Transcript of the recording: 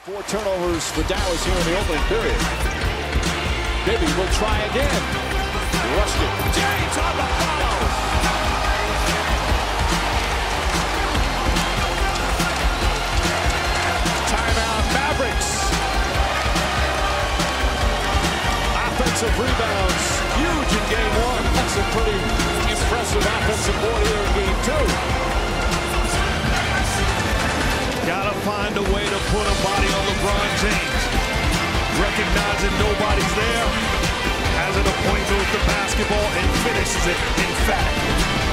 4 turnovers for Dallas here in the opening period. Bibby will try again. Rushed it. James on the follow. Timeout Mavericks. Offensive rebounds. Huge in game 1. That's a pretty impressive offensive board here in game 2. Gotta find a way to put a body on LeBron James. Recognizing nobody's there, has an appointment with the basketball and finishes it emphatically.